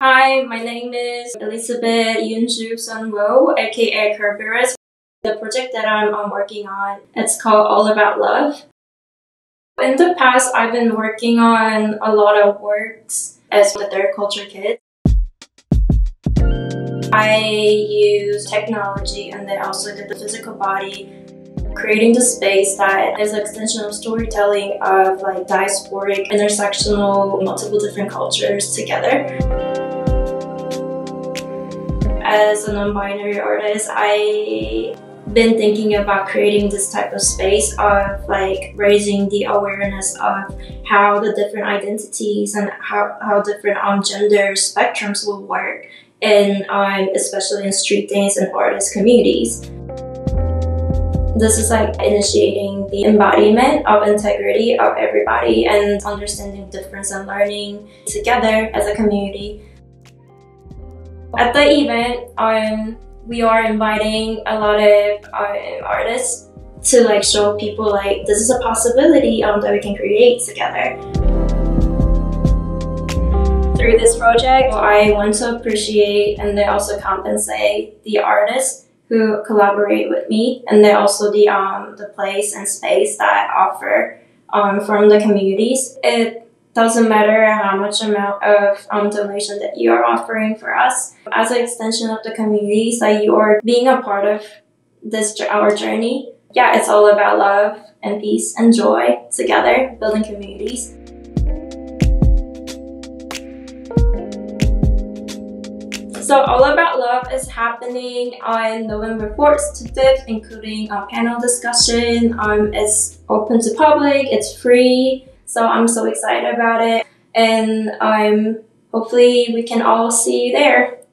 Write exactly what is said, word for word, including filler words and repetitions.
Hi, my name is Elisabete Seonwoo, aka Kerberus. The project that I'm, I'm working on, it's called All About Love. In the past, I've been working on a lot of works as a third culture kid. I use technology and then also did the physical body, creating the space that is an extension of storytelling of like diasporic, intersectional, multiple different cultures together. As a non-binary artist, I've been thinking about creating this type of space of like raising the awareness of how the different identities and how, how different um, gender spectrums will work, in um, especially in street dance and artist communities. This is like initiating the embodiment of integrity of everybody and understanding difference and learning together as a community. At the event, um, we are inviting a lot of um, artists to like show people like this is a possibility um, that we can create together. Through this project, I want to appreciate and then also compensate the artists who collaborate with me, and then also the um, the place and space that I offer um, from the communities. It doesn't matter how much amount of um, donation that you are offering for us. As an extension of the communities that you are being a part of this our journey, yeah, it's all about love and peace and joy together, building communities. So All About Love is happening on November fourth to fifth, including a panel discussion. Um, it's open to public, it's free. So I'm so excited about it, and um, hopefully we can all see you there.